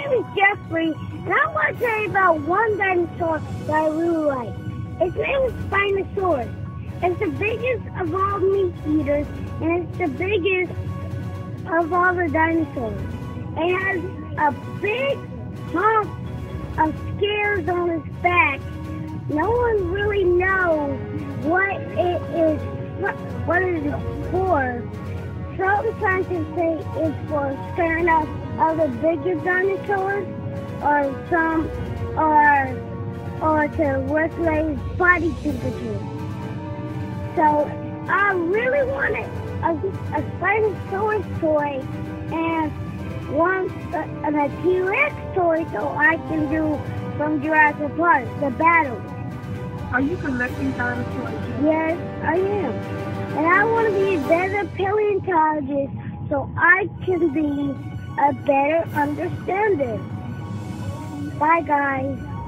name is Jeffrey, and I want to tell you about one dinosaur that I really like. Its name is Spinosaurus. It's the biggest of all meat eaters, and it's the biggest of all the dinosaurs. It has a big hump of scales on its back. No one really knows what it is for. Some scientists say it's for scaring off other bigger dinosaurs, or to regulate body temperature. So I really wanted a Spinosaurus toy and a T-Rex toy so I can do from Jurassic Park, the battle. Are you collecting dinosaurs? Yes, I am. And I want to be a better paleontologist so I can be a better understander. Bye, guys.